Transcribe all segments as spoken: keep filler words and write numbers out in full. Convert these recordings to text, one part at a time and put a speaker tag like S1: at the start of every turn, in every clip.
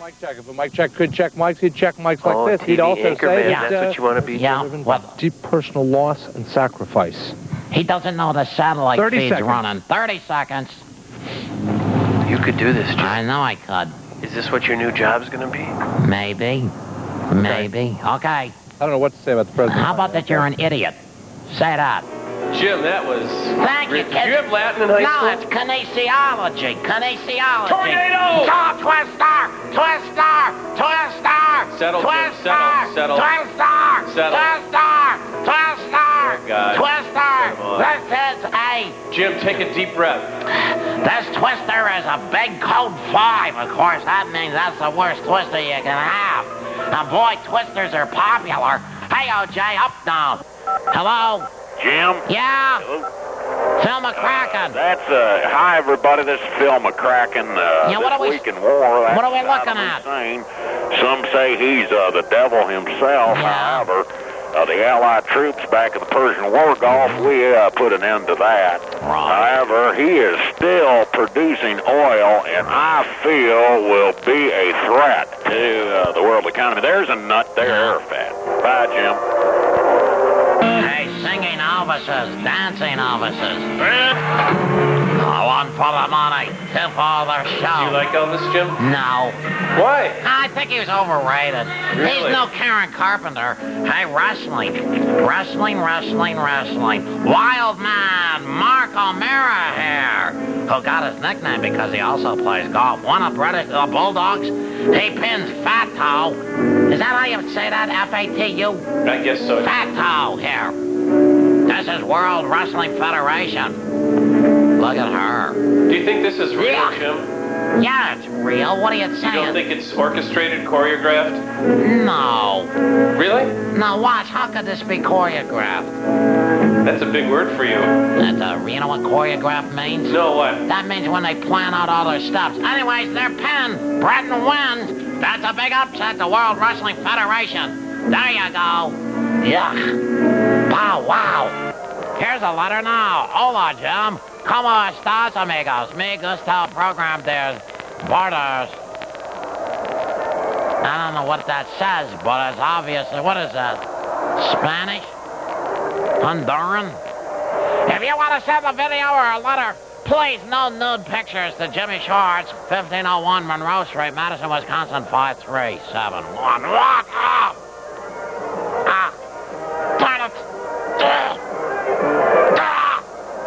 S1: mic check. If a mic check could check mics, he'd check mics like
S2: oh,
S1: this.
S2: T V
S1: he'd also
S2: anchorman,
S1: say that,
S2: that's
S1: uh,
S2: what you want to be?
S3: Yeah.
S1: What? Deep personal loss and sacrifice.
S3: He doesn't know the satellite
S1: thirty
S3: feed's
S1: seconds.
S3: running. thirty seconds.
S2: You could do this, Jim.
S3: I know I could.
S2: Is this what your new job's going to be?
S3: Maybe. Maybe. Okay.
S1: I don't know what to say about the president.
S3: How about that you're an idiot? Say that.
S4: Jim, that was...
S3: Thank you,
S4: Did
S3: kid.
S4: you have Latin in high
S3: no,
S4: school?
S3: No, it's kinesiology. Kinesiology.
S4: Tornado!
S3: Oh, twister! Twister! Twister!
S4: Settle, Jim.
S3: Twister!
S4: Settle, settle.
S3: Twister!
S4: Settle.
S3: Twister! Twister!
S4: Oh, God.
S3: Twister!
S4: Come on.
S3: This is a...
S4: Jim, take a deep breath.
S3: This twister is a big code five. Of course, that means that's the worst twister you can have. And boy, twisters are popular. Hey, O J, up now. Hello?
S5: Jim?
S3: Yeah?
S5: Hello?
S3: Phil McCracken.
S5: Uh, that's, uh, hi everybody, this is Phil McCracken. Uh,
S3: Yeah, what
S5: this
S3: are we-
S5: week in war. That's
S3: what are we
S5: Saddam
S3: looking at?
S5: Hussein. Some say he's uh, the devil himself.
S3: Yeah.
S5: However, uh, the Allied troops back in the Persian War Gulf, we uh, put an end to that.
S3: Right.
S5: However, he is still producing oil, and I feel will be a threat to uh, the world economy. There's a nut there, air fat. Bye, Jim.
S3: Hey, singing Elvises, dancing Elvises. I want for the money, two for the show.
S4: Do you like Elvis, Jim?
S3: No.
S4: Why?
S3: I think he was overrated. He's
S4: Really?
S3: no Karen Carpenter. Hey, wrestling. Wrestling, wrestling, wrestling. Wild Man, Mark O'Mara here, who got his nickname because he also plays golf. One of British uh, Bulldogs. He pins Fat Toe. Is that how you say that? F A T U?
S4: I guess so.
S3: Fat Toe here. This is World Wrestling Federation. Look at her.
S4: Do you think this is real,
S3: Yeah.
S4: Jim?
S3: Yeah, it's real. What are you
S4: You
S3: saying?
S4: don't think it's orchestrated, choreographed?
S3: No.
S4: Really?
S3: Now watch, how could this be choreographed?
S4: That's a big word for you.
S3: That's, uh, you know what choreographed means?
S4: No, what?
S3: That means when they plan out all their steps. Anyways, they're pinned. Breton wins. That's a big upset, the World Wrestling Federation. There you go. Yuck. Wow, wow. Here's a letter now. Hola, Jim. ¿Cómo estás, amigos? Me gusta el program de borders. I don't know what that says, but it's obviously, what is that? Spanish? Honduran? If you want to send a video or a letter, please, no nude pictures to Jimmy Schwartz, fifteen oh one Monroe Street, Madison, Wisconsin, five three seven one. What up? Ah, turn it. Ah. Ah.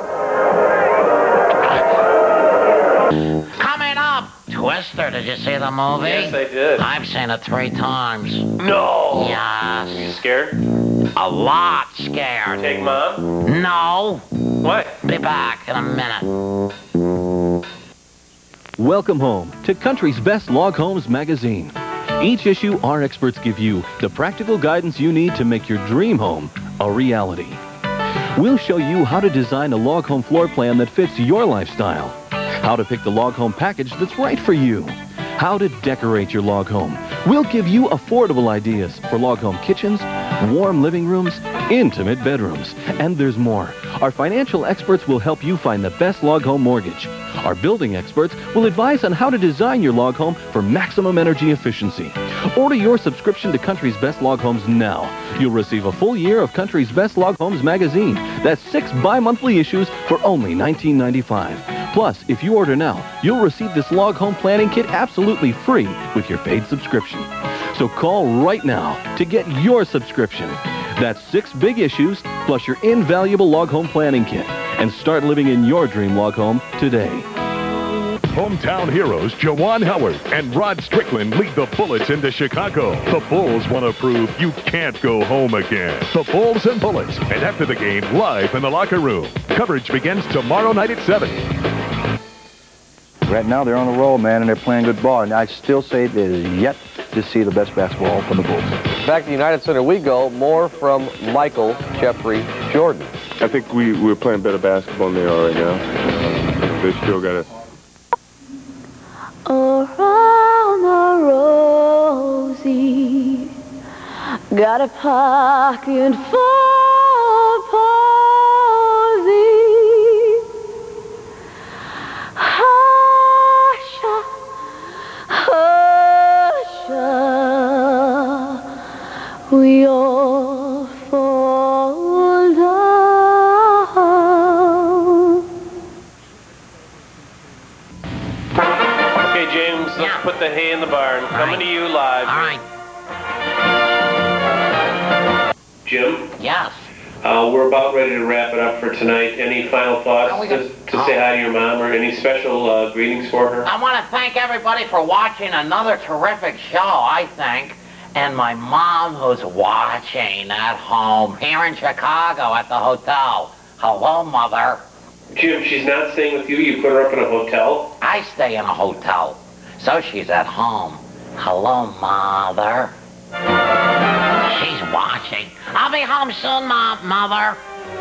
S3: Coming up, Twister, did you see the movie?
S4: Yes, I did.
S3: I've seen it three times.
S4: No!
S3: Yes.
S4: You scared?
S3: A lot scared.
S4: Take Mom?
S3: No.
S4: What?
S3: Be back in a minute.
S6: Welcome home to Country's Best Log Homes magazine. Each issue, our experts give you the practical guidance you need to make your dream home a reality. We'll show you how to design a log home floor plan that fits your lifestyle, how to pick the log home package that's right for you, how to decorate your log home. We'll give you affordable ideas for log home kitchens, warm living rooms, intimate bedrooms, and there's more. Our financial experts will help you find the best log home mortgage. Our building experts will advise on how to design your log home for maximum energy efficiency. Order your subscription to Country's Best Log Homes now. You'll receive a full year of Country's Best Log Homes magazine. That's six bi-monthly issues for only nineteen ninety-five dollars. Plus, if you order now, you'll receive this log home planning kit absolutely free with your paid subscription. So call right now to get your subscription. That's six big issues plus your invaluable log home planning kit. And start living in your dream log home today.
S7: Hometown heroes Jawan Howard and Rod Strickland lead the Bullets into Chicago. The Bulls want to prove you can't go home again. The Bulls and Bullets. And after the game, live in the locker room. Coverage begins tomorrow night at seven.
S8: Right now, they're on the roll, man, and they're playing good ball. And I still say that it is yet to see the best basketball from the Bulls.
S9: Back to the United Center we go. More from Michael Jeffrey Jordan.
S10: I think we, we're playing better basketball than they are right now. They still got to...
S11: Around the rosy, got a pocket full of posies. Hush, hush, we all fall down.
S4: Okay, James, let's
S3: Yeah.
S4: put the hay in the barn. Coming to you live.
S3: All right.
S4: Jim,
S3: Yes.
S4: uh, we're about ready to wrap it up for tonight. Any final thoughts
S3: Oh, we
S4: to,
S3: got-
S4: to say hi to your mom, or any special uh, greetings for her?
S3: I want to thank everybody for watching another terrific show, I think. And my mom who's watching at home here in Chicago at the hotel. Hello, Mother.
S4: Jim, she's not staying with you. You put her up in a hotel.
S3: I stay in a hotel, so she's at home. Hello, Mother. She's watching. I'll be home soon, Mom, Mother.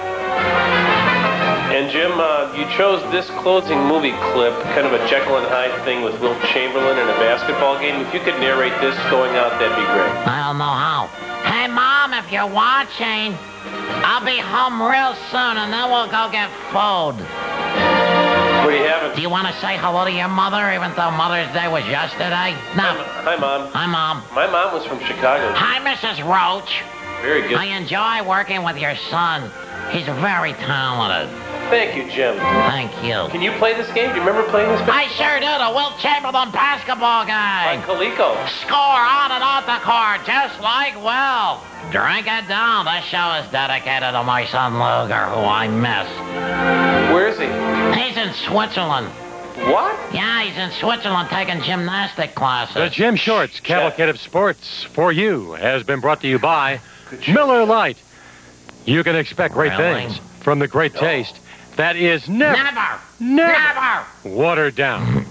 S4: And Jim, uh, you chose this closing movie clip, kind of a Jekyll and Hyde thing with Wilt Chamberlain in a basketball game. If you could narrate this going out, that'd be great.
S3: I don't know how. Hey, Mom, if you're watching, I'll be home real soon, and then we'll go get food.
S4: What do you have?
S3: Do you want to say hello to your mother, even though Mother's Day was yesterday? No.
S4: Hi, Mom.
S3: Hi, Mom.
S4: My mom was from Chicago.
S3: Hi, Missus Roach.
S4: Very good.
S3: I enjoy working with your son. He's very talented.
S4: Thank you, Jim.
S3: Thank you.
S4: Can you play this game? Do you remember playing this game?
S3: I sure do. The Wilt Chamberlain basketball
S4: By
S3: game.
S4: Coleco.
S3: Score on and off the court, just like Will. Drink it down. This show is dedicated to my son Luger, who I miss.
S4: Where is he?
S3: He's in Switzerland.
S4: What?
S3: Yeah, he's in Switzerland taking gymnastic classes.
S1: The Jim Shorts Cavalcade of Sports for you has been brought to you by Miller Lite. You can expect great
S3: Really?
S1: things from the great taste that is never,
S3: Never.
S1: never
S3: Never.
S1: watered down.